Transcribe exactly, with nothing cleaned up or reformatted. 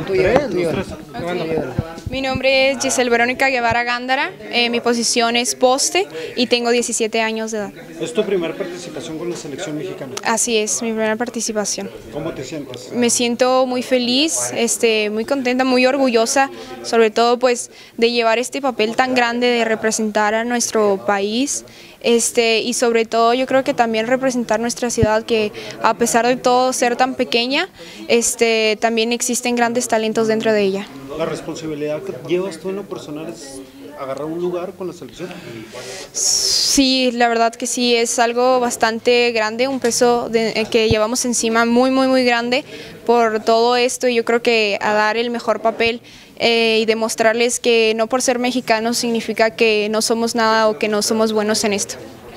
Tres, los tres. Mi nombre es Giselle Verónica Guevara Gándara, eh, mi posición es poste y tengo diecisiete años de edad. ¿Es tu primera participación con la selección mexicana? Así es, mi primera participación. ¿Cómo te sientes? Me siento muy feliz, este, muy contenta, muy orgullosa, sobre todo pues de llevar este papel tan grande de representar a nuestro país. Este, y sobre todo yo creo que también representar nuestra ciudad, que a pesar de todo ser tan pequeña, este, también existen grandes talentos dentro de ella. ¿La responsabilidad que llevas tú en lo personal es agarrar un lugar con la selección? Sí, la verdad que sí, es algo bastante grande, un peso de, que llevamos encima muy, muy, muy grande por todo esto, y yo creo que a dar el mejor papel eh, y demostrarles que no por ser mexicanos significa que no somos nada o que no somos buenos en esto.